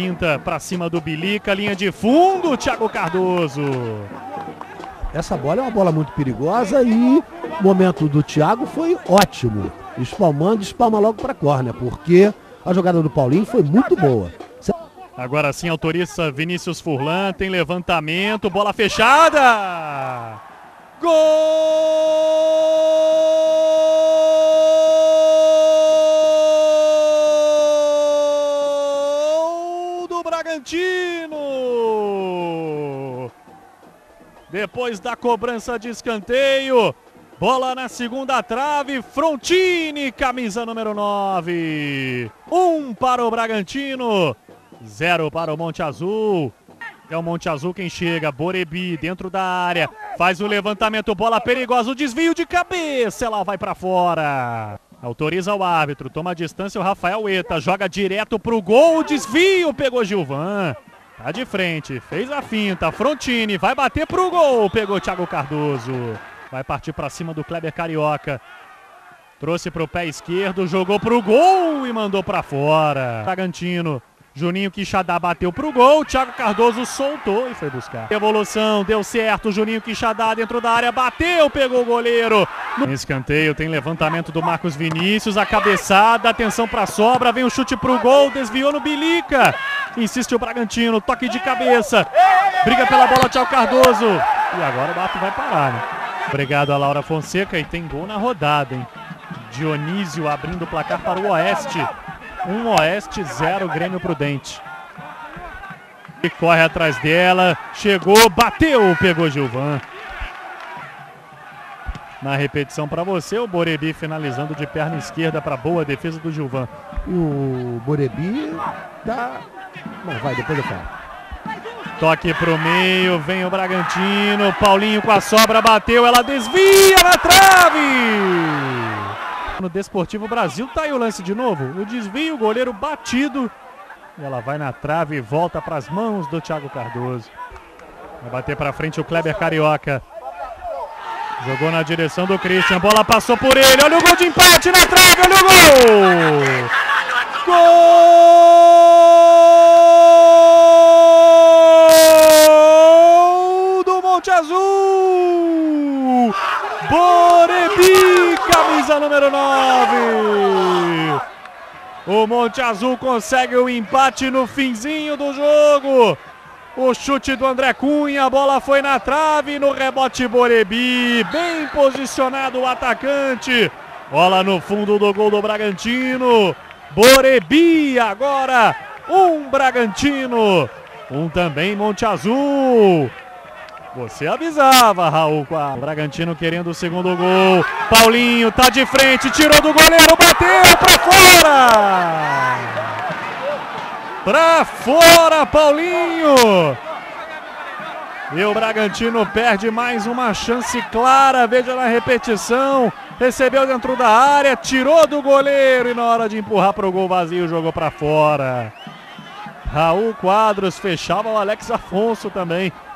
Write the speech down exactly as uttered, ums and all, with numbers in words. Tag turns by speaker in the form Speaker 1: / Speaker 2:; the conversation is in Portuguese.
Speaker 1: finta pra cima do Bilica, linha de fundo, Thiago Cardoso.
Speaker 2: Essa bola é uma bola muito perigosa e o momento do Thiago foi ótimo. Espalmando, espalma logo para córner, porque a jogada do Paulinho foi muito boa.
Speaker 1: Agora sim autoriza Vinícius Furlan, tem levantamento, bola fechada. Gol do Bragantino! Depois da cobrança de escanteio, bola na segunda trave, Frontini, camisa número nove. Um para o Bragantino, zero para o Monte Azul. É o Monte Azul quem chega, Borebi dentro da área, faz o levantamento, bola perigosa, o desvio de cabeça, ela vai para fora. Autoriza o árbitro, toma a distância o Rafael Eta, joga direto pro gol, o desvio, pegou Gilvan. Tá de frente, fez a finta, Frontini, vai bater pro gol, pegou Thiago Cardoso. Vai partir pra cima do Kleber Carioca. Trouxe pro pé esquerdo, jogou pro gol e mandou pra fora. Bragantino, Juninho Quixadá bateu pro gol, Thiago Cardoso soltou e foi buscar. Evolução, deu certo, Juninho Quixadá dentro da área, bateu, pegou o goleiro. No escanteio tem levantamento do Marcos Vinícius, a cabeçada, atenção pra sobra, vem o chute pro gol, desviou no Bilica. Insiste o Bragantino, toque de cabeça, briga pela bola, Thiago Cardoso. E agora o Bato vai parar, né? Obrigado a Laura Fonseca e tem gol na rodada, hein? Dionísio abrindo o placar para o Oeste. Um Oeste, zero Grêmio Prudente. E corre atrás dela, chegou, bateu, pegou Gilvan. Na repetição para você, o Borebi finalizando de perna esquerda para boa defesa do Gilvan.
Speaker 2: O Borebi tá... Bom, vai, depois eu falo.
Speaker 1: Toque pro meio, vem o Bragantino, Paulinho com a sobra, bateu, ela desvia na trave! No Desportivo Brasil, tá aí o lance de novo, o desvio, o goleiro batido, e ela vai na trave e volta para as mãos do Thiago Cardoso. Vai bater para frente o Kleber Carioca. Jogou na direção do Christian, bola passou por ele, olha o gol de empate na trave, olha o gol! Gol do Monte Azul! Borebi, camisa número nove! O Monte Azul consegue o empate no finzinho do jogo. O chute do André Cunha, a bola foi na trave, no rebote Borebi, bem posicionado o atacante. Bola no fundo do gol do Bragantino. Borebi agora, um Bragantino, um também Monte Azul. Você avisava, Raul, com o Bragantino querendo o segundo gol. Paulinho tá de frente, tirou do goleiro, bateu pra fora! Pra fora, Paulinho! E o Bragantino perde mais uma chance clara, veja na repetição. Recebeu dentro da área, tirou do goleiro e na hora de empurrar para o gol vazio, jogou para fora. Raul Quadros fechava o Alex Afonso também.